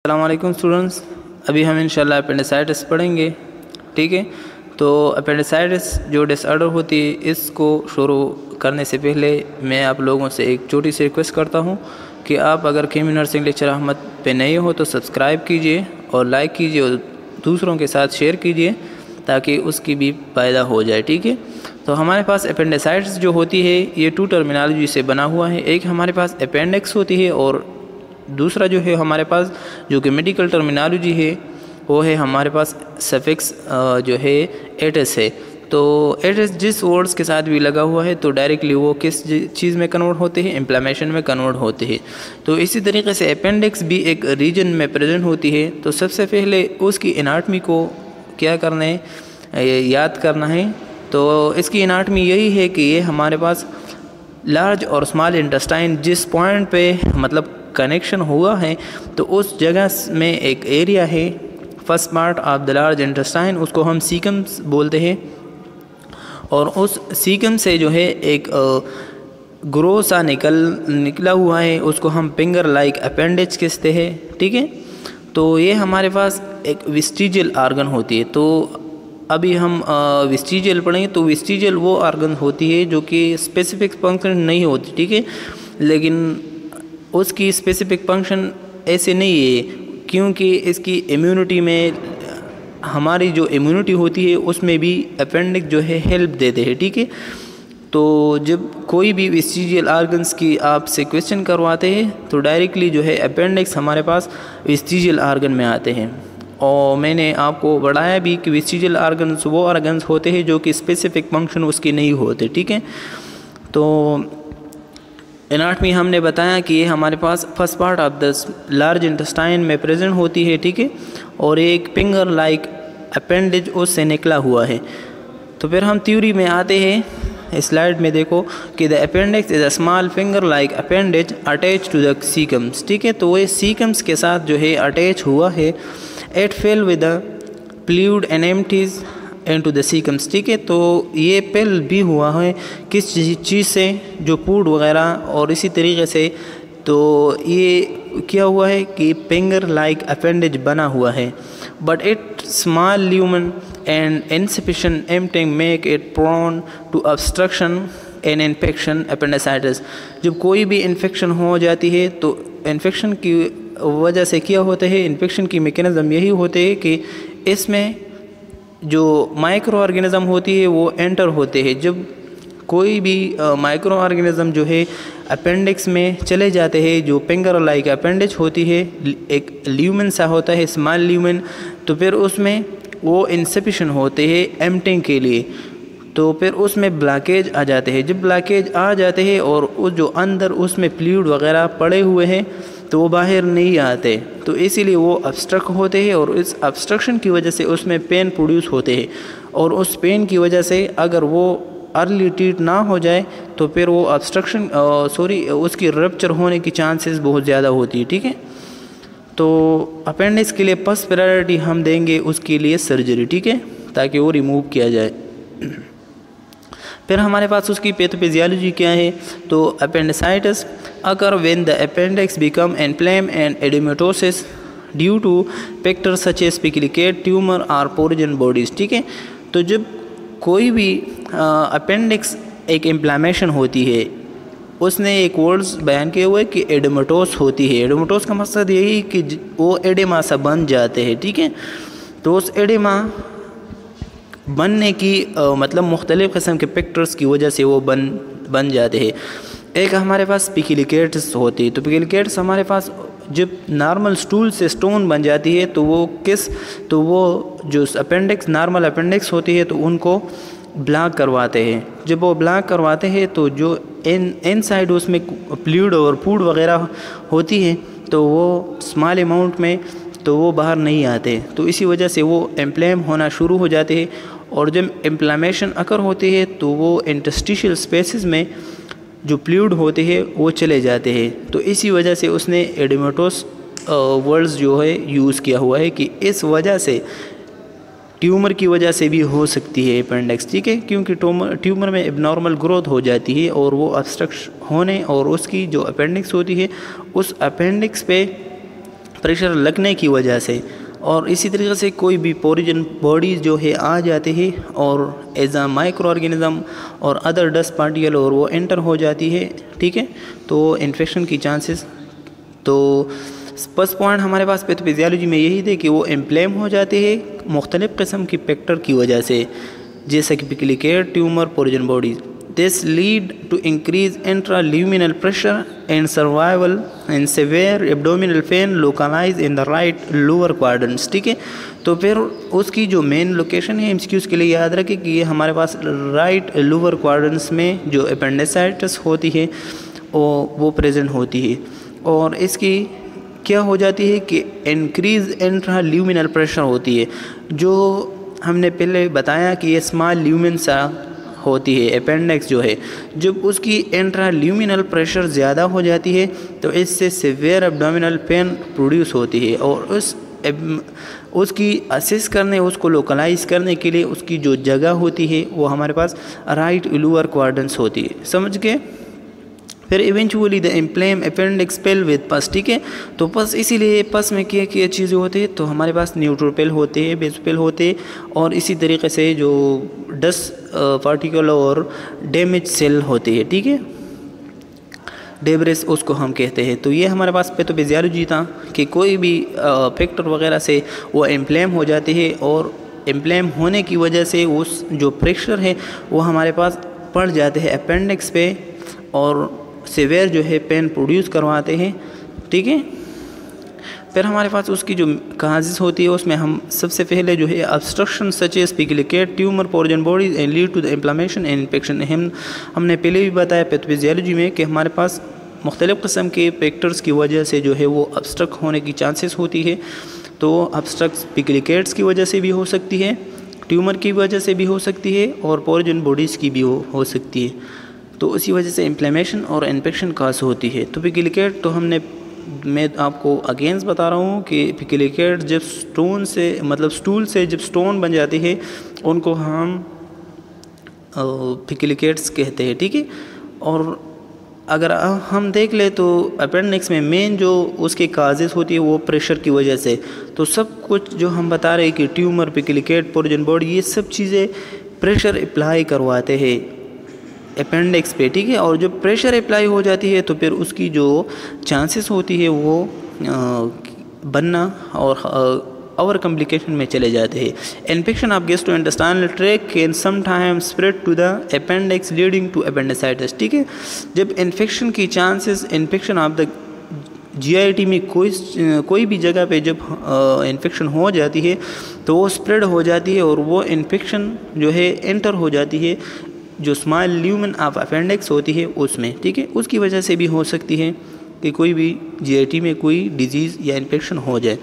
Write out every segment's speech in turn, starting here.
अस्सलाम वालेकुम स्टूडेंट्स। अभी हम इंशाल्लाह अपेंडिसाइटिस पढ़ेंगे। ठीक है, तो अपेंडिसाइटिस जो डिसऑर्डर होती है, इसको शुरू करने से पहले मैं आप लोगों से एक छोटी सी रिक्वेस्ट करता हूं कि आप अगर कीमी नर्सिंग लेक्चर अहमद पे नए हो तो सब्सक्राइब कीजिए और लाइक कीजिए और दूसरों के साथ शेयर कीजिए ताकि उसकी भी फ़ायदा हो जाए। ठीक है, तो हमारे पास अपेंडिसाइटिस जो होती है ये टू टर्मिनोलॉजी से बना हुआ है। एक हमारे पास अपेंडिक्स होती है और दूसरा जो है हमारे पास जो कि मेडिकल टर्मिनोलॉजी है वो है हमारे पास सफिक्स जो है एटस है। तो एटस जिस वर्ड्स के साथ भी लगा हुआ है तो डायरेक्टली वो किस चीज़ में कन्वर्ट होते हैं, इन्फ्लेमेशन में कन्वर्ट होते हैं। तो इसी तरीके से अपेंडिक्स भी एक रीजन में प्रेजेंट होती है। तो सबसे पहले उसकी एनाटमी को क्या करना है, याद करना है। तो इसकी एनाटमी यही है कि ये हमारे पास लार्ज और स्मॉल इंटेस्टाइन जिस पॉइंट पे मतलब कनेक्शन हुआ है तो उस जगह में एक एरिया है, first part of the large intestine, उसको हम सीकम्स बोलते हैं। और उस सीकम से जो है एक ग्रो सा निकला हुआ है, उसको हम फिंगर लाइक अपेंडेज कहते हैं। ठीक है, तो ये हमारे पास एक वेस्टिजियल आर्गन होती है। तो अभी हम वेस्टिजियल पढ़ेंगे। तो वेस्टिजियल वो आर्गन होती है जो कि स्पेसिफिक फंक्शन नहीं होती। ठीक है, लेकिन उसकी स्पेसिफिक फंक्शन ऐसे नहीं है क्योंकि इसकी इम्यूनिटी में हमारी जो इम्यूनिटी होती है उसमें भी अपेंडिक्स जो है हेल्प देते हैं। ठीक है, तो जब कोई भी वेस्टिजियल आर्गन्स की आपसे क्वेश्चन करवाते हैं तो डायरेक्टली जो है अपेंडिक्स हमारे पास वेस्टिजियल आर्गन में आते हैं। और मैंने आपको बढ़ाया भी कि वेस्टिजियल आर्गन्स वो आर्गन्स होते हैं जो कि स्पेसिफिक फंक्शन उसके नहीं होते। ठीक है, तो एनाटमी हमने बताया कि ये हमारे पास first part of the large intestine में प्रेजेंट होती है। ठीक है, और एक फिंगर लाइक अपेंडेज उससे निकला हुआ है। तो फिर हम थ्योरी में आते हैं। स्लाइड में देखो कि the appendix is a small finger like appendage attach to the caecums. ठीक है, तो वो सीकम्स के साथ जो है अटैच हुआ है। It fill with the fluid and empties into the caecums. ठीक है, तो ये पिल भी हुआ है किस चीज़ से, जो फूड वगैरह। और इसी तरीके से तो ये क्या हुआ है कि फिंगर लाइक अपेंडेज बना हुआ है। But it small lumen and insufficient emptying make it prone to obstruction and infection appendicitis. जब कोई भी इन्फेक्शन हो जाती है तो इन्फेक्शन की वजह से क्या होता है, इन्फेक्शन की मैकेनिज़्म यही होते हैं कि इसमें जो माइक्रो ऑर्गेनिज़म होती है वो एंटर होते हैं। जब कोई भी माइक्रो ऑर्गेनिज़म जो है अपेंडिक्स में चले जाते हैं, जो फिंगर लाइक अपेंडिज होती है, एक ल्यूमेन सा होता है, स्मॉल ल्यूमेन, तो फिर उसमें वो इनसफिशिएंट होते हैं एम्प्टिंग के लिए। तो फिर उसमें ब्लॉकेज आ जाते हैं। जब ब्लॉकेज आ जाते हैं और वो जो अंदर उसमें फ्लूइड वगैरह पड़े हुए हैं तो वो बाहर नहीं आते, तो इसीलिए वो ऑब्स्ट्रक्ट होते हैं और इस ऑब्स्ट्रक्शन की वजह से उसमें पेन प्रोड्यूस होते हैं। और उस पेन की वजह से अगर वो अर्ली ट्रीट ना हो जाए तो फिर वो ऑब्स्ट्रक्शन उसकी रप्चर होने की चांसेस बहुत ज़्यादा होती है। ठीक है, तो अपेंडिक्स के लिए फर्स्ट प्रायोरिटी हम देंगे उसके लिए सर्जरी। ठीक है, ताकि वो रिमूव किया जाए। फिर हमारे पास उसकी पैथोफिजियोलॉजी क्या है। तो अपेंडिसाइटिस अगर when the appendix become inflame and oedematous due to factor such as spiculate tumour और पोरिजन बॉडीज। ठीक है, तो जब कोई भी अपेंडिक्स एक इन्फ्लेमेशन होती है, उसने एक वर्ड्स बयान किए हुए कि एडिमेटोस होती है। एडिमेटोस का मकसद यही कि वो एडिमा सा बन जाते हैं। ठीक है, तो उस एडिमा बनने की मतलब मुख्तलिफ़ किस्म के फैक्टर्स की वजह से वो बन जाते हैं। एक हमारे पास स्पिक्लिकेट्स होती है। तो स्पिक्लिकेट्स हमारे पास जब नॉर्मल स्टूल से स्टोन बन जाती है तो वो जो अपेंडिक्स नॉर्मल अपेंडिक्स होती है तो उनको ब्लॉक करवाते हैं। जब वो ब्लॉक करवाते हैं तो जो इनसाइड उसमें फ्लूइड और फूड वगैरह होती है तो वो स्मॉल अमाउंट में तो वो बाहर नहीं आते, तो इसी वजह से वो इन्फ्लेम होना शुरू हो जाते हैं। और जब इन्फ्लेमेशन अकर होती है तो वो इंटरस्टिशियल स्पेसेस में जो फ्लूइड होते हैं वो चले जाते हैं। तो इसी वजह से उसने एडिमेटोस वर्ड्स जो है यूज़ किया हुआ है कि इस वजह से ट्यूमर की वजह से भी हो सकती है अपेंडिक्स। ठीक है, क्योंकि ट्यूमर में एबनॉर्मल ग्रोथ हो जाती है और वो ऑब्स्ट्रक्शन होने और उसकी जो अपेंडिक्स होती है उस अपेंडिक्स पे प्रेशर लगने की वजह से, और इसी तरीके से कोई भी पोरिजन बॉडीज जो है आ जाते हैं और एज अ माइक्रो ऑर्गेनिज्म और अदर डस्ट पार्टिकल और वो एंटर हो जाती है, ठीक है, तो इन्फेक्शन की चांसेस। तो फर्स्ट पॉइंट हमारे पास पैथोफिजियोलॉजी में यही थे कि वो इम्प्लेम हो जाते हैं मुख्तलिफ़ किस्म की फैक्टर की वजह से, जैसे कि faecal care, tumour, foreign bodies. This lead to increased intraluminal pressure and survival and severe abdominal pain localized in the right lower quadrants, ठीक है। तो फिर उसकी जो मेन लोकेशन है एमसीक्यूज़ के लिए याद रखें कि ये हमारे पास राइट लोअर क्वाड्रेंट्स में जो अपेंडिसाइटिस होती है वो प्रेजेंट होती है, और इसकी क्या हो जाती है कि इंक्रीज इंट्राल्यूमिनल प्रेशर होती है, जो हमने पहले बताया कि ये स्मॉल ल्यूमिन सा होती है अपेंडिक्स जो है, जब उसकी इंट्राल्यूमिनल प्रेशर ज़्यादा हो जाती है तो इससे सीवियर एब्डोमिनल पेन प्रोड्यूस होती है, और उसकी असेस करने, उसको लोकलाइज करने के लिए उसकी जो जगह होती है वो हमारे पास राइट लोअर क्वाड्रेंट्स होती है, समझ गए। फिर eventually the inflame appendix fill with pus, ठीक है। तो पस इसीलिए पस में क्या चीज़ें होती है, तो हमारे पास न्यूट्रोपेल होते हैं, बेसोपेल होते हैं, और इसी तरीके से जो डस्ट पार्टिकल और डैमेज सेल होते हैं, ठीक है, डेब्रिस उसको हम कहते हैं। तो ये हमारे पास पैथोफिजियोलॉजी था कि कोई भी फैक्टर वगैरह से वो इम्प्लेम हो जाते हैं, और इम्प्लेम होने की वजह से उस जो प्रेशर है वो हमारे पास पड़ जाते हैं अपेंडिक्स पे, और सीवियर जो है पेन प्रोड्यूस करवाते हैं, ठीक है। फिर हमारे पास उसकी जो काजेस होती है उसमें हम सबसे पहले जो है obstruction such as faecal care, tumour, foreign bodies and lead to the inflammation and infection. हमने पहले भी बताया पैथोफिजियोलॉजी में कि हमारे पास मुख्तलिफ़ किस्म के फैक्टर्स की वजह से जो है वो ऑब्स्ट्रक्ट होने की चांसेस होती है। तो ऑब्स्ट्रक्ट पिक्ली केयर्स की वजह से भी हो सकती है, ट्यूमर की वजह से भी हो सकती है, और पोरिजन बॉडीज़ की भी हो सकती है। तो उसी वजह से इन्फ्लेमेशन और इन्फेक्शन काज होती है। तो पिक्ली केयर तो मैं आपको अगेंस्ट बता रहा हूँ कि पिक्ली केयर जब स्टूल से जब स्टोन बन जाती है उनको हम पिक्ली केयर्स कहते हैं, ठीक है। और अगर हम देख ले तो अपेंडिक्स में मेन जो उसके काजेस होती है वो प्रेशर की वजह से। तो सब कुछ जो हम बता रहे हैं कि tumour, faecal care, foreign body, ये सब चीज़ें प्रेशर अप्लाई करवाते हैं अपेंडिक्स पे, ठीक है। और जब प्रेशर अप्लाई हो जाती है तो फिर उसकी जो चांसेस होती है वो बनना और ओवर कॉम्प्लिकेशन में चले जाते हैं। Infection of gastrointestinal tract can sometimes spread to the appendix leading to appendicitis, ठीक है। जब इन्फेक्शन की chances, infection of the GIT में कोई भी जगह पे जब इन्फेक्शन हो जाती है तो वो स्प्रेड हो जाती है, और वो इन्फेक्शन जो है एंटर हो जाती है जो स्मॉल ल्यूमेन ऑफ अपेंडिक्स होती है उसमें, ठीक है। उसकी वजह से भी हो सकती है कि कोई भी जीआईटी में कोई डिजीज़ या इन्फेक्शन हो जाए।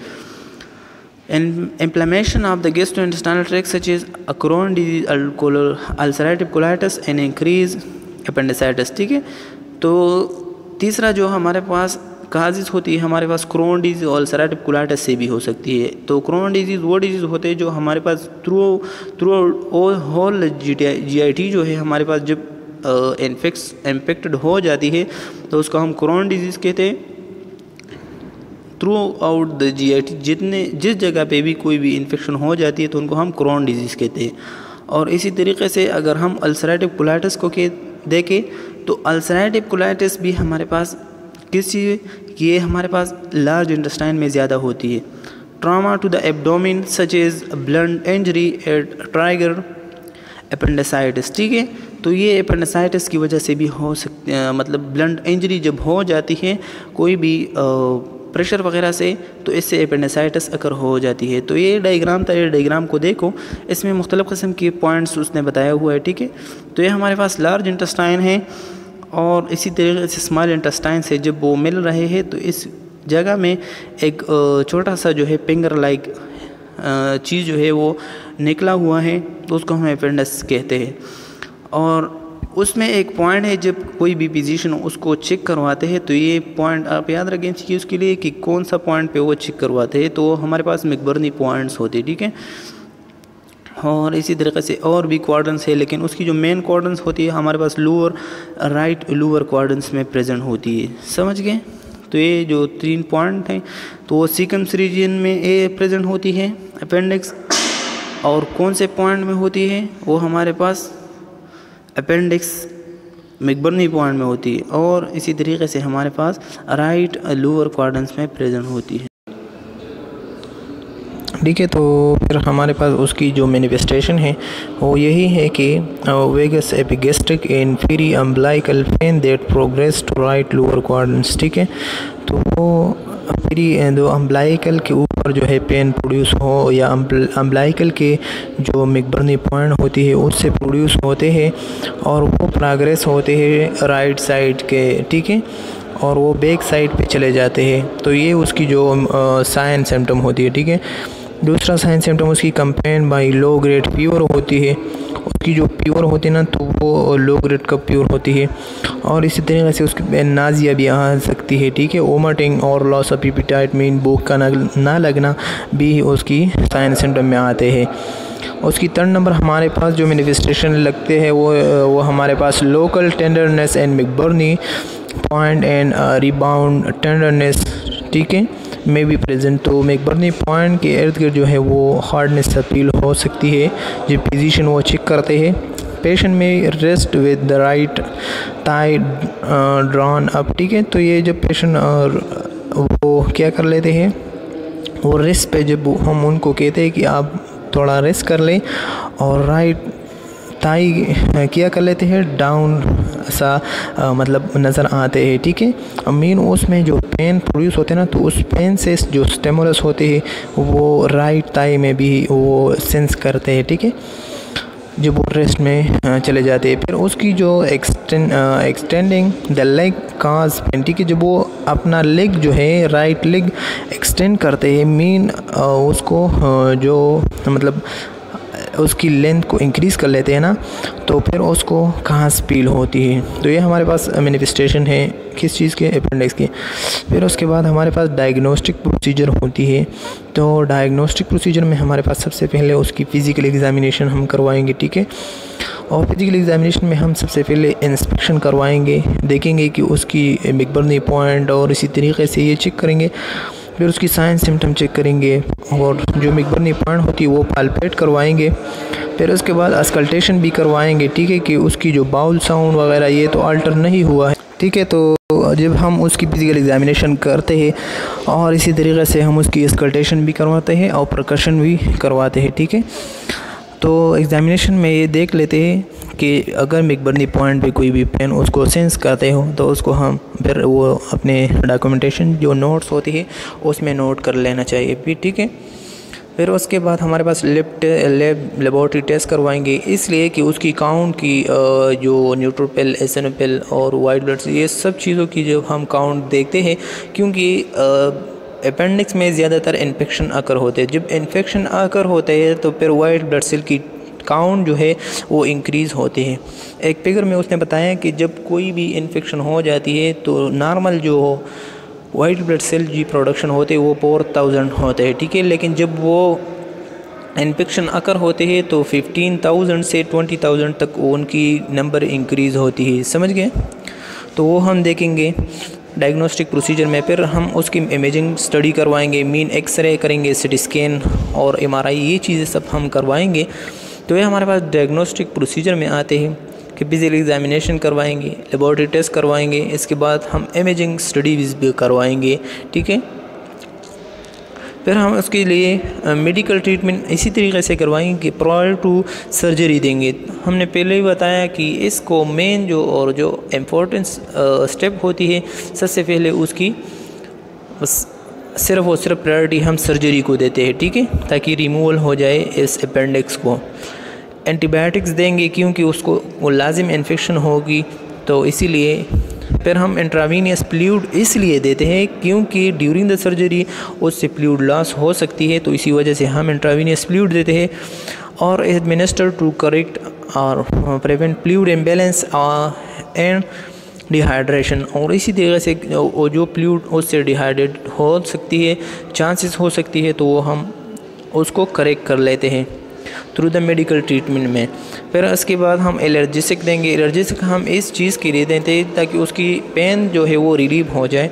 Inflammation of the gastrointestinal tract such as Crohn disease, ulcerative colitis and increase appendicitis, ठीक है। तो तीसरा जो हमारे पास काजेज़ होती है हमारे पास क्रोन डिजीज़ और अल्सरेटिव कोलाइटिस से भी हो सकती है। तो क्रोन डिजीज़ वो डिजीज़ होते हैं जो हमारे पास थ्रू होल जीआईटी जो है हमारे पास जब इन्फेक्टेड हो जाती है तो उसको हम क्रोन डिजीज़ कहते हैं। थ्रू आउट द जीआईटी जिस जगह पे भी कोई भी इन्फेक्शन हो जाती है तो उनको हम क्रोन डिजीज़ कहते हैं। और इसी तरीके से अगर हम अल्सरेटिव कोलाइटिस को देखें तो अल्सरेटिव कोलाइटिस भी हमारे पास किस चीज़, ये हमारे पास लार्ज इंटेस्टाइन में ज़्यादा होती है। Trauma to the abdomen such as blunt injury at trigger appendicitis, ठीक है। तो ये अपेंडिसाइटिस की वजह से भी हो सकती है, मतलब ब्लंट इंजरी जब हो जाती है कोई भी प्रेशर वगैरह से तो इससे अपेंडिसाइटिस अकर हो जाती है। तो ये डायग्राम था, ये डायग्राम को देखो, इसमें मुख्तलिफ़ किस्म के पॉइंट्स उसने बताया हुआ है, ठीक है। तो ये हमारे पास लार्ज इंटेस्टाइन है, और इसी तरीके से स्मॉल इंटेस्टाइन से जब वो मिल रहे हैं तो इस जगह में एक छोटा सा जो है फिंगर लाइक चीज़ जो है वो निकला हुआ है, तो उसको हम अपेंडिक्स कहते हैं। और उसमें एक पॉइंट है, जब कोई भी फिजिशियन उसको चेक करवाते हैं तो ये पॉइंट आप याद रखें कि उसके लिए कि कौन सा पॉइंट पे वो चेक करवाते हैं। तो हमारे पास मैकबर्नी पॉइंट्स होते हैं, ठीक है। और इसी तरीके से और भी क्वाड्रेंट्स है, लेकिन उसकी जो मेन क्वाड्रेंट्स होती है हमारे पास राइट लोअर क्वाड्रेंट्स में प्रेजेंट होती है, समझ गए। तो ये जो 3 पॉइंट हैं तो वो सीकम्स रीजन में ए प्रेजेंट होती है अपेंडिक्स, और कौन से पॉइंट में होती है वो हमारे पास अपेंडिक्स मैकबर्नी पॉइंट में होती है, और इसी तरीके से हमारे पास राइट लोअर क्वाड्रेंट्स में प्रेजेंट होती है। ठीक है, तो फिर हमारे पास उसकी जो मैनिफेस्टेशन है वो यही है कि vague epigastric inferior umbilical pain that progress to right lower quadrants. ठीक है, तो वो फिर जो अम्बलाइकल के ऊपर जो है पेन प्रोड्यूस हो या अम्बलाइकल के जो मैकबर्नी पॉइंट होती है उससे प्रोड्यूस होते हैं और वो प्रोग्रेस होते हैं राइट साइड के। ठीक है, और वो बैक साइड पे चले जाते हैं। तो ये उसकी जो साइन सिम्टम होती है। ठीक है, दूसरा साइन सिम्टम उसकी accompanied by low grade fever होती है। उसकी जो फीवर होती है ना तो वो लो ग्रेड का फीवर होती है, और इसी तरीके से उसकी नाजिया भी आ सकती है। ठीक है, वोमिटिंग और लॉस ऑफ एपेटाइट मीन भूख का ना लगना भी उसकी साइन सिम्टम में आते हैं। उसकी 3 नंबर हमारे पास जो मैनिफेस्टेशन लगते हैं वो हमारे पास local tenderness and McBurney point and rebound tenderness. ठीक है, में भी प्रेजेंट। तो मैकबर्नी पॉइंट के इर्द गिर्द जो है वो हार्डनेस अपील हो सकती है। जब फिजिशियन वो चेक करते हैं पेशेंट में rest with the right thigh drawn up. ठीक है, तो ये जब पेशेंट वो क्या कर लेते हैं, वो रेस्ट पे जब हम उनको कहते हैं कि आप थोड़ा रेस्ट कर लें और राइट थाई क्या कर लेते हैं डाउन सा मतलब नज़र आते हैं। ठीक है, मीन उसमें जो पेन प्रोड्यूस होते हैं ना तो उस पेन से जो स्टिमुलस होते हैं वो राइट थाई में भी वो सेंस करते हैं। ठीक है, जब वो रेस्ट में चले जाते हैं। फिर उसकी जो extending the leg cause pain. ठीक है, जब वो अपना लेग जो है राइट लेग एक्सटेंड करते हैं मीन उसको जो मतलब उसकी लेंथ को इंक्रीज़ कर लेते हैं ना तो फिर उसको खांस फील होती है। तो ये हमारे पास मैनिफेस्टेशन है किस चीज़ के, अपेंडिक्स के। फिर उसके बाद हमारे पास डायग्नोस्टिक प्रोसीजर होती है। तो डायग्नोस्टिक प्रोसीजर में हमारे पास सबसे पहले उसकी फ़िज़िकल एग्जामिनेशन हम करवाएंगे। ठीक है, और फिज़िकल एग्जामिनेशन में हम सबसे पहले इंस्पेक्शन करवाएंगे, देखेंगे कि उसकी मैकबर्नी पॉइंट और इसी तरीके से ये चेक करेंगे। फिर उसकी साइन सिम्टम चेक करेंगे और जो मैकबर्नी पॉइंट होती है वो पाल्पेट करवाएंगे। फिर उसके बाद अस्कल्टेशन भी करवाएंगे। ठीक है, कि उसकी जो बाउल साउंड वगैरह ये तो अल्टर नहीं हुआ है। ठीक है, तो जब हम उसकी फिज़िकल एग्जामिनेशन करते हैं और इसी तरीके से हम उसकी अस्कल्टेशन भी करवाते हैं और परकशन भी करवाते हैं। ठीक है, तो एग्ज़ामिनेशन में ये देख लेते हैं कि अगर मैकबर्नी पॉइंट पे कोई भी पेन उसको सेंस करते हो तो उसको हम फिर वो अपने डॉक्यूमेंटेशन जो नोट्स होती है उसमें नोट कर लेना चाहिए भी। ठीक है, फिर उसके बाद हमारे पास लेबोरेटरी टेस्ट करवाएंगे, इसलिए कि उसकी काउंट की जो न्यूट्रोफिल, एसिनोफिल और वाइट ब्लड ये सब चीज़ों की जब हम काउंट देखते हैं, क्योंकि अपेंडिक्स में ज़्यादातर इन्फेक्शन आकर होते हैं। जब इन्फेक्शन आकर होते हैं तो फिर वाइट ब्लड सेल की काउंट जो है वो इंक्रीज़ होते हैं। एक फिगर में उसने बताया कि जब कोई भी इन्फेक्शन हो जाती है तो नॉर्मल जो वाइट ब्लड सेल जी प्रोडक्शन होते हैं वो 4000 होते हैं। ठीक है, लेकिन जब वो इन्फेक्शन आकर होते हैं तो 15,000 से 20,000 तक उनकी नंबर इंक्रीज़ होती है। समझ गए? तो वो हम देखेंगे डायग्नोस्टिक प्रोसीजर में। फिर हम उसकी इमेजिंग स्टडी करवाएंगे, मीन एक्सरे करेंगे, सीटी स्कैन और MRI ये चीज़ें सब हम करवाएंगे। तो ये हमारे पास डायग्नोस्टिक प्रोसीजर में आते हैं कि फिजिकल एग्जामिनेशन करवाएंगे, लेबोरेटरी टेस्ट करवाएंगे, इसके बाद हम इमेजिंग स्टडीज़ भी करवाएंगे। ठीक है, फिर हम उसके लिए मेडिकल ट्रीटमेंट इसी तरीके से करवाएंगे कि प्रायर टू सर्जरी देंगे। हमने पहले ही बताया कि इसको मेन जो इम्पोर्टेंस स्टेप होती है, सबसे पहले उसकी सिर्फ और सिर्फ प्रायोरिटी हम सर्जरी को देते हैं। ठीक है, ताकि रिमूवल हो जाए इस अपेंडिक्स को। एंटीबायोटिक्स देंगे क्योंकि उसको वो लाजिम इन्फेक्शन होगी, तो इसीलिए फिर हम इंट्रावीनियस फ्लूइड इसलिए देते हैं क्योंकि ड्यूरिंग द सर्जरी उससे फ्लूइड लॉस हो सकती है, तो इसी वजह से हम इंट्रावीनियस फ्लूइड देते हैं। और एडमिनिस्टर टू करेक्ट और prevent fluid imbalance and dehydration. और इसी तरीके से जो फ्लूइड उससे डिहाइड्रेट हो सकती है, चांसेस हो सकती है, तो वो हम उसको करेक्ट कर लेते हैं थ्रू द मेडिकल ट्रीटमेंट में। फिर उसके बाद हम एलर्जिसिक देंगे। एलर्जिसिक हम इस चीज़ के लिए देते हैं ताकि उसकी पेन जो है वो रिलीव हो जाए।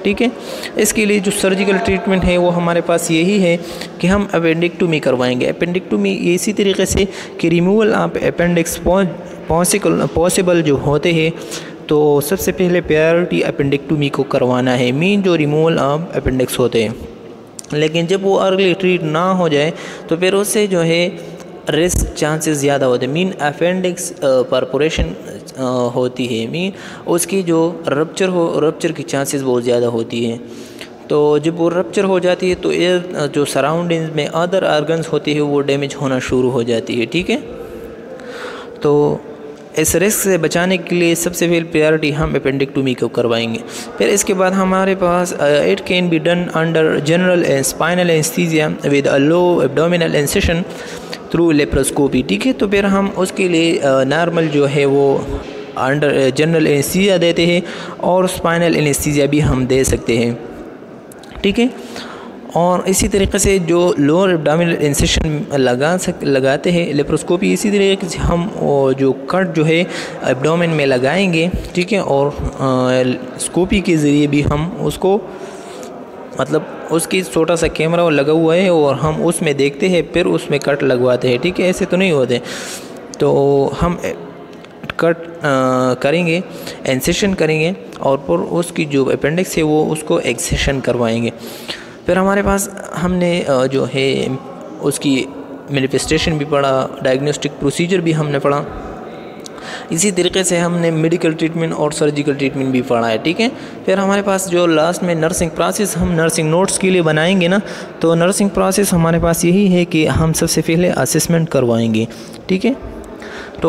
ठीक है। इसके लिए जो सर्जिकल ट्रीटमेंट है वो हमारे पास यही है कि हम अपेंडिक्टोमी करवाएंगे। अपेंडिक्टोमी इसी तरीके से कि रिमूवल ऑफ अपेंडिक्स पॉसिबल जो होते हैं, तो सबसे पहले प्रायोरिटी अपेंडिक्टोमी को करवाना है, मीन जो रिमूवल ऑफ अपेंडिक्स होते हैं। लेकिन जब वो अर्ली ट्रीट ना हो जाए तो फिर उससे जो है रिस्क चांसेस ज़्यादा होते हैं, मीन अपेंडिक्स परफोरेशन होती है, मीन उसकी जो रप्चर की चांसेस बहुत ज़्यादा होती है। तो जब वो रप्चर हो जाती है तो एयर जो सराउंडिंग्स में अदर आर्गन्स होती है वो डैमेज होना शुरू हो जाती है, ठीक है। तो इस रिस्क से बचाने के लिए सबसे पहले प्रायोरिटी हम अपेंडिक्टोमी को करवाएंगे। फिर इसके बाद हमारे पास it can be done under general and spinal anaesthesia with a low abdominal incision through laparoscopy, ठीक है। तो फिर हम उसके लिए नॉर्मल जो है वो अंडर जनरल एनेस्थीसिया देते हैं और स्पाइनल एनेस्थीसिया भी हम दे सकते हैं, ठीक है। और इसी तरीके से जो लोअर एब्डोमिनल इंसिशन लगाते हैं लेप्रोस्कोपी, इसी तरीके से हम जो कट जो है एब्डोमेन में लगाएंगे, ठीक है। और स्कोपी के ज़रिए भी हम उसको मतलब उसकी छोटा सा कैमरा लगा हुआ है और हम उसमें देखते हैं फिर उसमें कट लगवाते हैं, ठीक है। ऐसे तो नहीं होते, तो हम कट करेंगे, इंसिशन करेंगे और फिर उसकी जो अपेंडिक्स है वो उसको एक्सेशन करवाएंगे। फिर हमारे पास हमने जो है उसकी मैनिफेस्टेशन भी पढ़ा, डायग्नोस्टिक प्रोसीजर भी हमने पढ़ा, इसी तरीके से हमने मेडिकल ट्रीटमेंट और सर्जिकल ट्रीटमेंट भी पढ़ा है, ठीक है। फिर हमारे पास जो लास्ट में नर्सिंग प्रोसेस हम नर्सिंग नोट्स के लिए बनाएंगे ना, तो नर्सिंग प्रोसेस हमारे पास यही है कि हम सबसे पहले असेसमेंट करवाएंगे, ठीक है। तो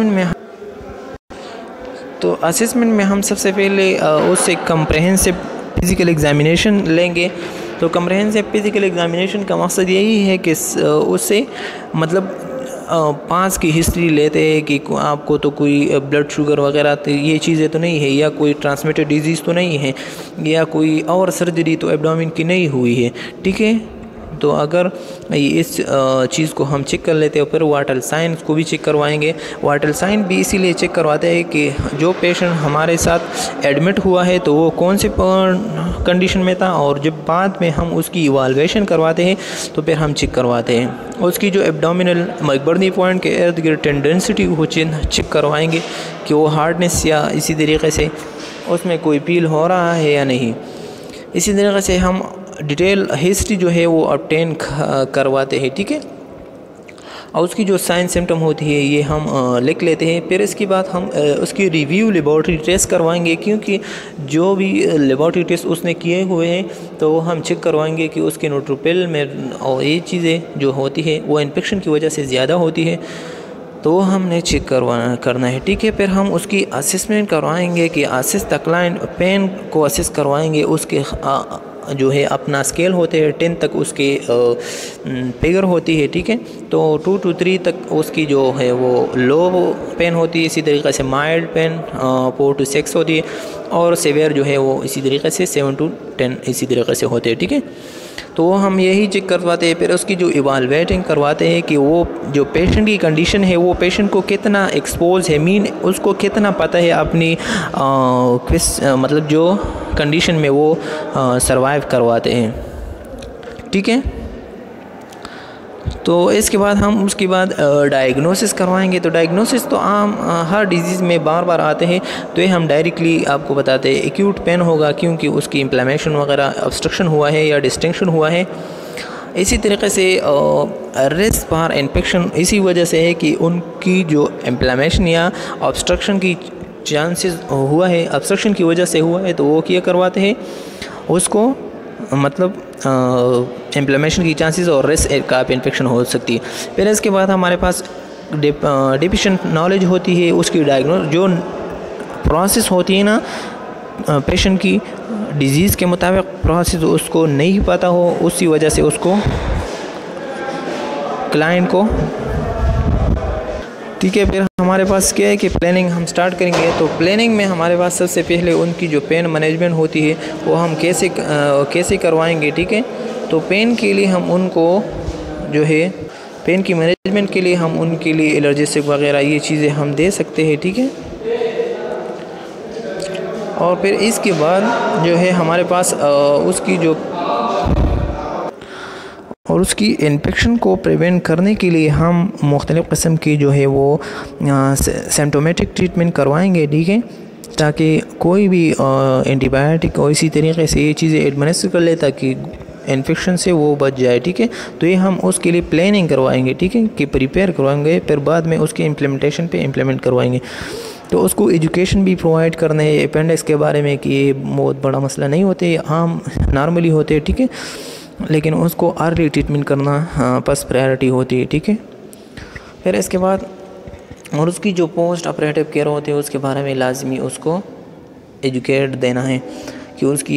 असेसमेंट में हम सबसे पहले उससे कम्प्रहेंसिव फिज़िकल एग्जामिनेशन लेंगे। तो कम्प्रहेंसिव फिज़िकल एग्जामिनेशन का मकसद यही है कि उससे मतलब पास की हिस्ट्री लेते हैं कि आपको तो कोई ब्लड शुगर वगैरह तो ये चीज़ें तो नहीं है, या कोई ट्रांसमिटेड डिजीज़ तो नहीं है, या कोई और सर्जरी तो एब्डोमेन की नहीं हुई है, ठीक है। तो अगर इस चीज़ को हम चेक कर लेते हैं, फिर वाइटल साइन को भी चेक करवाएंगे। वाइटल साइन भी इसीलिए चेक करवाते हैं कि जो पेशेंट हमारे साथ एडमिट हुआ है तो वो कौन से कंडीशन में था, और जब बाद में हम उसकी इवाल्वेशन करवाते हैं तो फिर हम चेक करवाते हैं उसकी जो एब्डोमिनल मकबर्नी पॉइंट के इर्द गिर्द टेंडेंसिटी को चेक करवाएंगे कि वो हार्डनेस या इसी तरीके से उसमें कोई पील हो रहा है या नहीं। इसी तरीके से हम डिटेल हिस्ट्री जो है वो ऑब्टेन करवाते हैं, ठीक है। और उसकी जो साइन सिम्टम होती है ये हम लिख लेते हैं। फिर इसके बाद हम उसकी रिव्यू लेबॉर्ट्री टेस्ट करवाएंगे, क्योंकि जो भी लेबॉर्ट्री टेस्ट उसने किए हुए हैं तो हम चेक करवाएंगे कि उसके न्यूट्रोफिल में और ये चीज़ें जो होती है वो इन्फेक्शन की वजह से ज़्यादा होती है, तो वो हमने चेक करना है, ठीक है। फिर हम उसकी असेसमेंट करवाएंगे कि असेस द क्लाइंट पेन को असेस करवाएंगे। उसके जो है अपना स्केल होते हैं 10 तक उसके फिगर होती है, ठीक है। तो 2 to 3 तक उसकी जो है वो लो पेन होती है, इसी तरीके से माइल्ड पेन 4 to 6 होती है, और सीवियर जो है वो इसी तरीके से 7 to 10 इसी तरीके से होते हैं, ठीक है। तो हम यही चेक करवाते हैं। फिर उसकी जो इवाल्वेटिंग करवाते हैं कि वो जो पेशेंट की कंडीशन है वो पेशेंट को कितना एक्सपोज है, मीन उसको कितना पता है अपनी मतलब जो कंडीशन में वो सरवाइव करवाते हैं, ठीक है। तो इसके बाद हम उसके बाद डायग्नोसिस करवाएंगे। तो डायग्नोसिस तो आम हर डिजीज़ में बार बार आते हैं, तो ये हम डायरेक्टली आपको बताते हैं एक्यूट पेन होगा क्योंकि उसकी इन्फ्लेमेशन वगैरह ऑब्स्ट्रक्शन हुआ है या डिस्टिंक्शन हुआ है। इसी तरीके से रिस्क फॉर इन्फेक्शन इसी वजह से है कि उनकी जो इन्फ्लेमेशन या ऑब्स्ट्रक्शन की चांसेस हुआ है, ऑब्स्ट्रक्शन की वजह से हुआ है, तो वो क्या करवाते हैं उसको मतलब इन्फ्लेमेशन की चांसेस और रिस्क का इन्फेक्शन हो सकती है। फिर इसके बाद हमारे पास डेफिशिएंट नॉलेज होती है, उसकी डायग्नोस जो प्रोसेस होती है ना पेशेंट की डिजीज़ के मुताबिक प्रोसेस उसको नहीं पता हो, उसी वजह से उसको क्लाइंट को, ठीक है। फिर हमारे पास क्या है कि प्लानिंग हम स्टार्ट करेंगे। तो प्लानिंग में हमारे पास सबसे पहले उनकी जो पेन मैनेजमेंट होती है वो हम कैसे करवाएंगे, ठीक है। तो पेन के लिए हम उनको जो है पेन की मैनेजमेंट के लिए हम उनके लिए एलर्जेसिक वगैरह ये चीज़ें हम दे सकते हैं, ठीक है। और फिर इसके बाद जो है हमारे पास उसकी इन्फेक्शन को प्रिवेंट करने के लिए हम मुख्तलिफ़ किस्म की जो है वो सिम्टोमेटिक ट्रीटमेंट करवाएंगे, ठीक है, ताकि कोई भी एंटीबायोटिक और इसी तरीके से ये चीज़ें एडमिनिस्टर कर ले ताकि इन्फेक्शन से वो बच जाए, ठीक है। तो ये हम उसके लिए प्लानिंग करवाएंगे, ठीक है, कि प्रिपेयर करवाएंगे, फिर बाद में उसके इम्प्लीमेंटेशन पे इम्प्लीमेंट करवाएंगे। तो उसको एजुकेशन भी प्रोवाइड करना है अपेंडिक्स के बारे में कि ये बहुत बड़ा मसला नहीं होते, आम नॉर्मली होते हैं, ठीक है, लेकिन उसको अर्ली ट्रीटमेंट करना फर्स्ट प्रायोरिटी होती है, ठीक है। फिर इसके बाद और उसकी जो पोस्ट ऑपरेटिव केयर होते हैं उसके बारे में लाजमी उसको एजुकेट देना है कि उसकी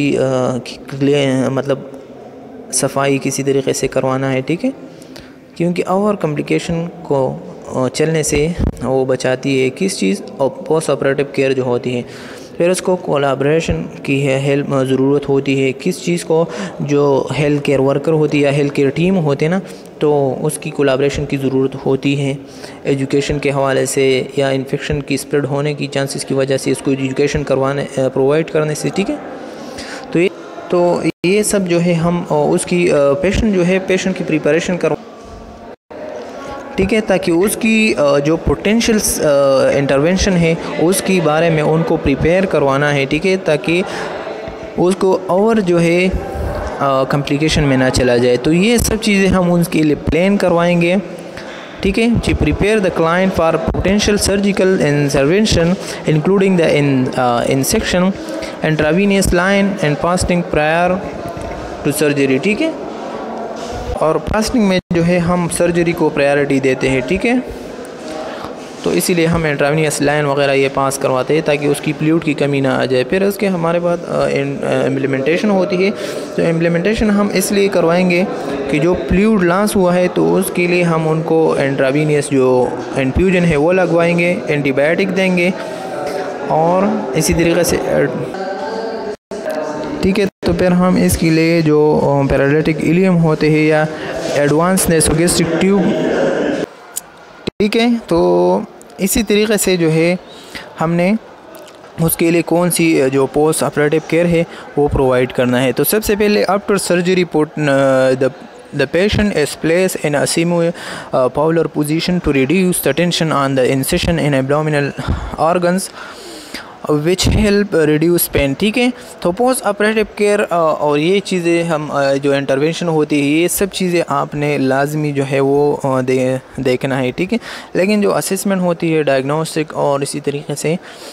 मतलब सफाई किसी तरीके से करवाना है, ठीक है, क्योंकि और कॉम्प्लिकेशन को चलने से वो बचाती है किस चीज़ और पोस्ट ऑपरेटिव केयर जो होती है। फिर उसको कोलैबोरेशन की है हेल्प ज़रूरत होती है किस चीज़ को, जो हेल्थ केयर वर्कर होती है या हेल्थ केयर टीम होते हैं ना, तो उसकी कोलैबोरेशन की ज़रूरत होती है एजुकेशन के हवाले से या इन्फेक्शन की स्प्रेड होने की चांसेस की वजह से इसको एजुकेशन करवाने प्रोवाइड करने से, ठीक है। तो ये सब जो है हम उसकी पेशेंट की प्रिपरेशन कर, ठीक है, ताकि उसकी जो पोटेंशियल इंटरवेंशन है उसकी बारे में उनको प्रिपेयर करवाना है, ठीक है, ताकि उसको और जो है कॉम्प्लिकेशन में ना चला जाए। तो ये सब चीज़ें हम उसके लिए प्लान करवाएंगे, ठीक है, to prepare the client for potential surgical intervention including the incision intravenous line and fasting prior to surgery, ठीक है। और फास्टिंग में जो है हम सर्जरी को प्रायोरिटी देते हैं, ठीक है, तो इसीलिए हम इंट्रावीनियस लाइन वगैरह ये पास करवाते हैं ताकि उसकी फ्लूइड की कमी ना आ जाए। फिर उसके हमारे पास इम्प्लीमेंटेशन होती है, तो इम्प्लीमेंटेशन हम इसलिए करवाएंगे कि जो फ्लूइड लॉस हुआ है तो उसके लिए हम उनको इंट्रावीनियस जो इन्फ्यूजन है वो लगवाएंगे, एंटीबायोटिक देंगे और इसी तरीके से, ठीक है। तो फिर हम इसके लिए जो पैरालिटिक इलियम होते हैं या एडवांस नेसोगैस्ट्रिक ट्यूब, ठीक है, तो इसी तरीके से जो है हमने उसके लिए कौन सी जो पोस्ट ऑपरेटिव केयर है वो प्रोवाइड करना है। तो सबसे पहले after surgery the patient is placed in a semi-polar position to reduce the tension on the incision in abdominal organs which help reduce pain, ठीक है। तो पोस्ट ऑपरेटिव केयर और ये चीज़ें हम जो इंटरवेंशन होती है ये सब चीज़ें आपने लाजमी जो है वो देखना है, ठीक है। लेकिन जो असेसमेंट होती है डायग्नोस्टिक और इसी तरीके से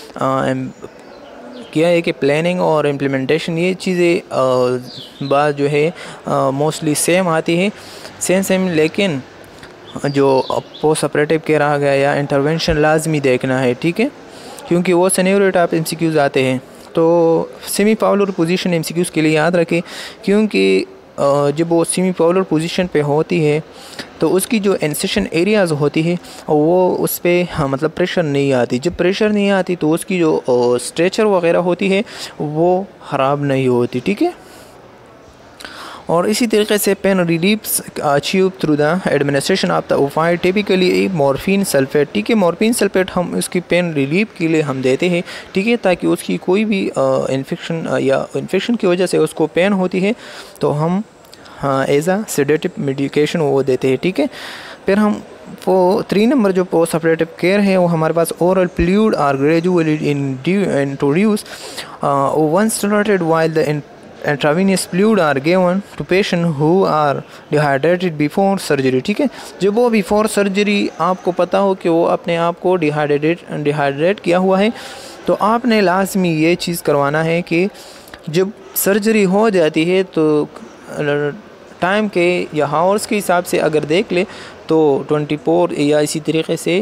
किया है कि प्लानिंग और इम्प्लीमेंटेशन ये चीज़ें बात जो है मोस्टली सेम आती है सेम, लेकिन जो पोस्ट ऑपरेटिव केयर आ गया या इंटरवेंशन लाजमी देखना है, ठीक है, क्योंकि वो सिनेरियो टाइप एमसीक्यूज़ आते हैं। तो सेमी पावुलर पोजीशन एमसीक्यूज़ के लिए याद रखें, क्योंकि जब वो सेमी पावुलर पोजीशन पे होती है तो उसकी जो इंसिशन एरियाज़ होती है वो उस पर मतलब प्रेशर नहीं आती। जब प्रेशर नहीं आती तो उसकी जो स्ट्रेचर वगैरह होती है वो ख़राब नहीं होती, ठीक है। और इसी तरीके से pain reliefs achieve through the administration of the opioid typically morphine sulphate, ठीक है। मॉर्फिन सल्फेट हम उसकी पेन रिलीफ के लिए हम देते हैं, ठीक है, ताकि उसकी कोई भी इन्फेक्शन की वजह से उसको पेन होती है तो हम एज आ सेडेटिव मेडिकेशन वो देते हैं, ठीक है। फिर हम वो 3 नंबर जो पोस्ट ऑपरेटिव केयर है वो हमारे पास oral fluid are gradually introduce once started while the intravenous fluid are given to patient who are dehydrated before surgery, ठीक है। जब वो बिफोर सर्जरी आपको पता हो कि वो अपने आप को डिहाइड्रेट किया हुआ है तो आपने लाजमी ये चीज़ करवाना है कि जब सर्जरी हो जाती है तो टाइम के या हावर्स के हिसाब से अगर देख ले तो 24 या इसी तरीके से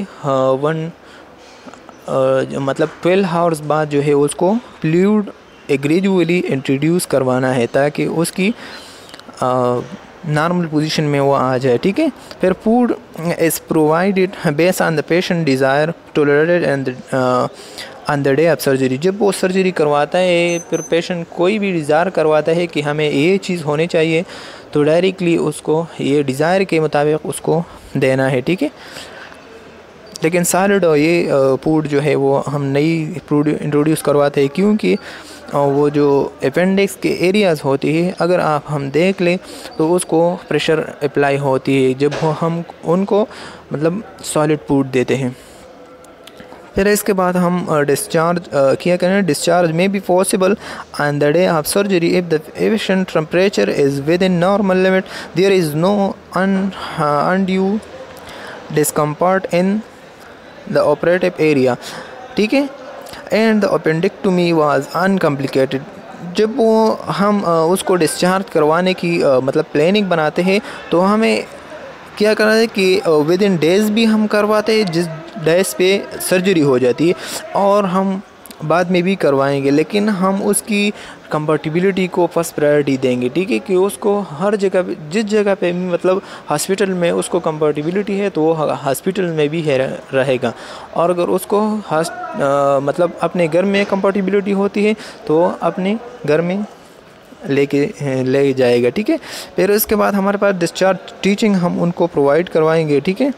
12 आवर्स बाद जो है उसको फ्लूइड ग्रेजुअली इंट्रोड्यूस करवाना है ताकि उसकी नॉर्मल पोजीशन में वो आ जाए, ठीक है। फिर food is provided based on the patient desire tolerated and on the day of surgery. जब वो सर्जरी करवाता है फिर पेशेंट कोई भी डिज़ायर करवाता है कि हमें ये चीज़ होनी चाहिए तो डायरेक्टली उसको ये डिज़ायर के मुताबिक उसको देना है, ठीक है। लेकिन सॉलिड ये फूड जो है वो हम नई फूड इंट्रोड्यूस करवाते हैं, क्योंकि वो जो अपेंडिक्स के एरियाज़ होती है अगर हम देख लें तो उसको प्रेशर अप्लाई होती है जब हम उनको मतलब सॉलिड फूड देते हैं। फिर इसके बाद हम डिस्चार्ज किया करें। डिस्चार्ज में be possible on the day of surgery if the patient temperature is within normal limit, there is no undue discomfort in the operative area, ठीक है। And the appendectomy was uncomplicated. जब वो हम उसको discharge करवाने की मतलब planning बनाते हैं तो हमें क्या करना है कि विद इन डेज़ भी हम करवाते हैं, जिस डेज़ पे सर्जरी हो जाती है, और हम बाद में भी करवाएंगे, लेकिन हम उसकी कंफर्टेबिलिटी को फर्स्ट प्रायोरिटी देंगे, ठीक है। कि उसको हर जगह जिस जगह पे मतलब हॉस्पिटल में उसको कंफर्टेबिलिटी है तो वो हॉस्पिटल में भी है रहेगा, और अगर उसको मतलब अपने घर में कंफर्टेबिलिटी होती है तो अपने घर में ले जाएगा, ठीक है। फिर उसके बाद हमारे पास डिस्चार्ज टीचिंग हम उनको प्रोवाइड करवाएंगे, ठीक है।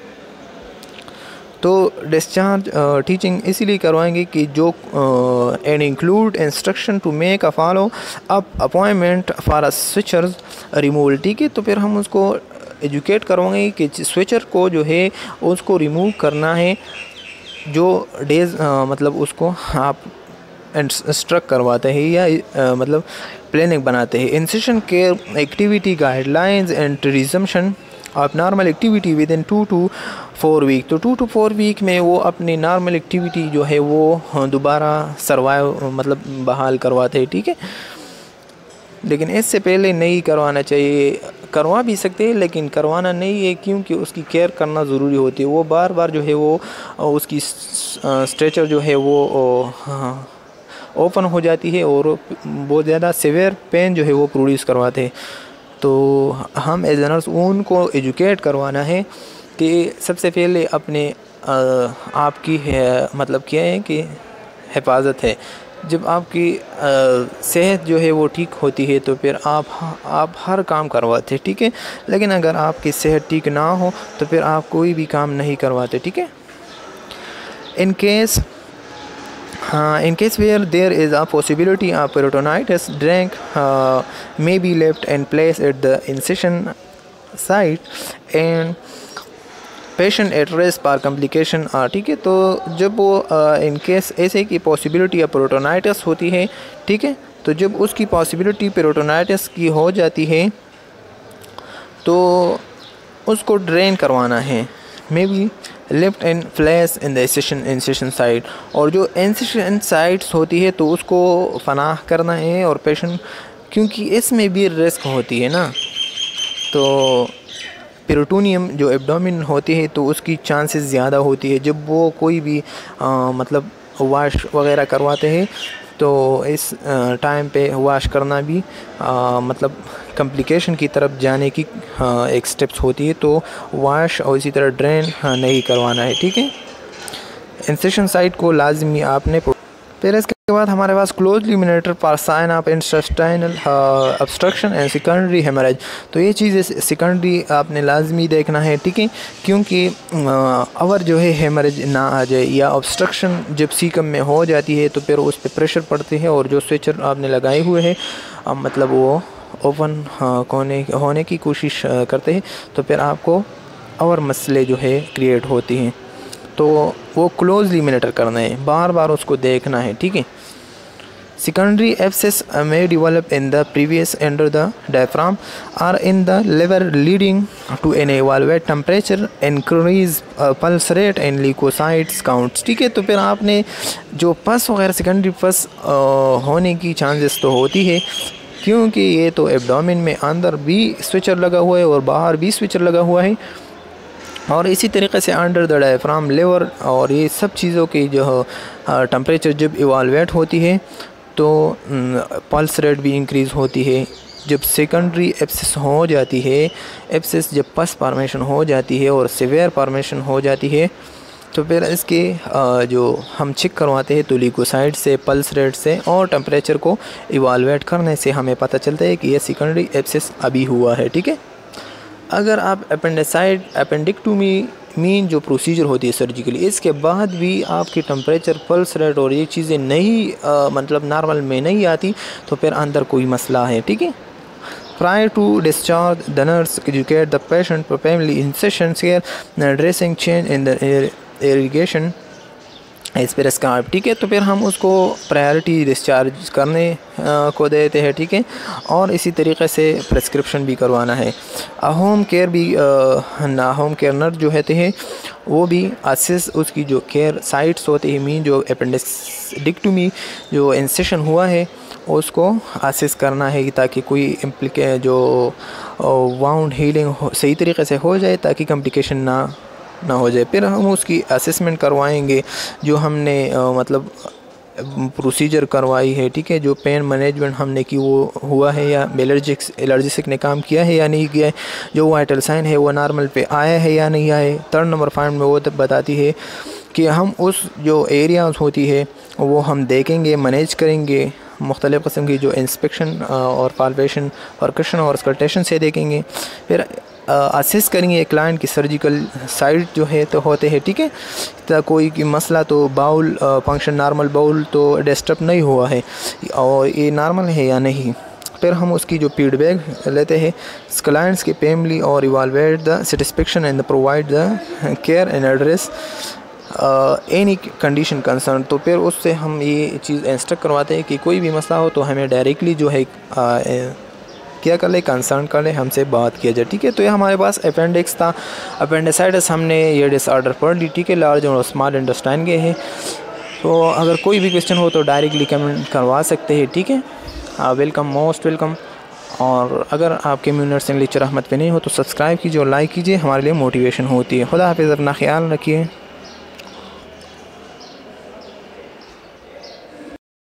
तो डिस्चार्ज टीचिंग इसीलिए करवाएंगे कि जो and include instruction to make a follow up appointment for a suture removal, ठीक है। तो फिर हम उसको एजुकेट करवाएंगे कि स्विचर को जो है उसको रिमूव करना है, जो डेज मतलब उसको आप इंस्ट्रक्ट करवाते हैं या मतलब प्लानिंग बनाते हैं। Incision care activity guidelines and resumption of normal activity within 2 to 4 week. तो 2 to 4 वीक में वो अपनी नॉर्मल एक्टिविटी जो है वो दोबारा सर्वाइव मतलब बहाल करवाते हैं, ठीक है। लेकिन इससे पहले नहीं करवाना चाहिए, करवा भी सकते हैं लेकिन करवाना नहीं है, क्योंकि उसकी केयर करना ज़रूरी होती है। वो बार बार जो है वो उसकी स्ट्रेचर जो है वो ओपन हो जाती है और बहुत ज़्यादा सीवियर पेन जो है वो प्रोड्यूस करवाते हैं। तो हम एज ए नर्स उनको एजुकेट करवाना है कि सबसे पहले अपने आपकी मतलब क्या है कि हिफाजत है। जब आपकी सेहत जो है वो ठीक होती है तो फिर आप हर काम करवाते हैं, ठीक है। लेकिन अगर आपकी सेहत ठीक ना हो तो फिर आप कोई भी काम नहीं करवाते, ठीक है। इन case where there is a possibility of peritonitis, drink may be left in place at the incision site and patient at risk for complication, ठीक है। तो जब वो इन केस ऐसे की पॉसिबिलिटी ऑफ पेरिटोनाइटिस होती है, ठीक है, तो जब उसकी पॉसिबिलिटी पेरिटोनाइटिस की हो जाती है तो उसको ड्रेन करवाना है, may be left in flash in the incision site. और जो इंसिशन साइट्स होती है तो उसको फनाह करना है, और पेशेंट क्योंकि इसमें भी रिस्क होती है ना, तो पेरिटोनियम जो एब्डोमेन होती है तो उसकी चांसेस ज़्यादा होती है। जब वो कोई भी मतलब वाश वगैरह करवाते हैं तो इस टाइम पे वाश करना भी मतलब कम्प्लिकेशन की तरफ जाने की एक स्टेप्स होती है। तो वाश और इसी तरह ड्रेन नहीं करवाना है, ठीक है। इंसेशन साइट को लाजमी आपने। फिर इसके बाद हमारे पास closely monitor for sign of intestinal obstruction and secondary haemorrhage. तो ये चीज़ सेकेंडरी आपने लाजमी देखना है, ठीक है, क्योंकि अवर जो है हेमरेज ना आ जाए या ऑब्स्ट्रक्शन जब सीकम में हो जाती है तो फिर उस पर प्रेशर पड़ते हैं, और जो स्विचर आपने लगाए हुए हैं मतलब वो ओपन होने की कोशिश करते हैं, तो फिर आपको और मसले जो है क्रिएट होती हैं। तो वो क्लोजली मॉनिटर करना है, बार बार उसको देखना है, ठीक है। Secondary abscess may develop in the previous under the diaphragm or in the liver, leading to an elevated temperature, increase pulse rate and leukocytes counts, ठीक है। तो फिर आपने जो पस वगैरह सेकेंडरी पस होने की चांसेस तो होती है, क्योंकि ये तो एब्डोमेन में अंदर भी स्विचर लगा हुआ है और बाहर भी स्विचर लगा हुआ है, और इसी तरीके से अंडर द डायफ्राम, लिवर और ये सब चीज़ों की जो टेम्परेचर जब इवाल्वेट होती है तो पल्स रेट भी इंक्रीज़ होती है। जब सेकेंडरी एब्सेस हो जाती है, एब्सेस जब पस फॉर्मेशन हो जाती है और सीवियर फॉर्मेशन हो जाती है, तो फिर इसके जो हम चेक करवाते हैं तो ल्यूकोसाइड से, पल्स रेट से और टेम्परेचर को इवाल्वेट करने से हमें पता चलता है कि यह सेकेंडरी एब्सेस अभी हुआ है, ठीक है। अगर आप अपेंडिक्टोमी मीन जो प्रोसीजर होती है सर्जिकली, इसके बाद भी आपकी टेम्परेचर, पल्स रेट और ये चीज़ें नहीं मतलब नॉर्मल में नहीं आती, तो फिर अंदर कोई मसला है, ठीक है। Prior to discharge, the nurse educate the patient properly incision care, dressing, change in the irrigation इस पर स्कार्प, ठीक है। तो फिर हम उसको प्रायोरिटी डिस्चार्ज करने को देते हैं, ठीक है। और इसी तरीके से प्रिस्क्रिप्शन भी करवाना है। होम केयर भी होम केयर नर्स जो होते हैं वो भी असिस उसकी जो केयर साइट्स होती है, मीन जो अपेंडिक्टोमी जो इंसेशन हुआ है उसको असिस करना है ताकि कोई जो वाउंड हीलिंग सही तरीके से हो जाए, ताकि कॉम्प्लिकेशन ना हो जाए। फिर हम उसकी असेसमेंट करवाएंगे जो हमने मतलब प्रोसीजर करवाई है, ठीक है। जो पेन मैनेजमेंट हमने की वो हुआ है या एलर्जिक ने काम किया है या नहीं किया है, जो वाइटल साइन है वो नॉर्मल पे आया है या नहीं आया है। 3 नंबर फाइंड में वो तब बताती है कि हम उस जो एरियाज होती है वो हम देखेंगे, मैनेज करेंगे, मुख्तलिफ़ किस्म की जो इंस्पेक्शन और पाल्पेशन, परकशन और स्कल्टेशन से देखेंगे। फिर असेस करेंगे क्लाइंट की सर्जिकल साइट जो है तो होते हैं, ठीक है। तो कोई की मसला तो बाउल फंक्शन नॉर्मल बाउल तो डिस्टर्ब नहीं हुआ है और ये नॉर्मल है या नहीं। फिर हम उसकी जो फीडबैक लेते हैं क्लाइंट्स की फैमिली और evaluate the satisfaction and provide the care and address any condition concern. तो फिर उससे हम ये चीज़ इंस्ट्रक्ट करवाते हैं कि कोई भी मसला हो तो हमें डायरेक्टली जो है क्या कर ले, कंसर्न कर ले, हमसे बात किया जाए, ठीक है। तो ये हमारे पास अपेंडिक्स था, अपेंडिसाइटिस हमने ये डिसऑर्डर पढ़ ली, ठीक है। लार्ज और स्मॉल इंटेस्टाइन के हैं। तो अगर कोई भी क्वेश्चन हो तो डायरेक्टली कमेंट करवा सकते हैं, ठीक है। Welcome, most welcome. और अगर आपके म्यूनर्स लेक्चर अहमद पे नहीं हो तो सब्सक्राइब कीजिए और लाइक कीजिए, हमारे लिए मोटिवेशन होती है। खुदा हाफिज़, अपना ख्याल रखिए।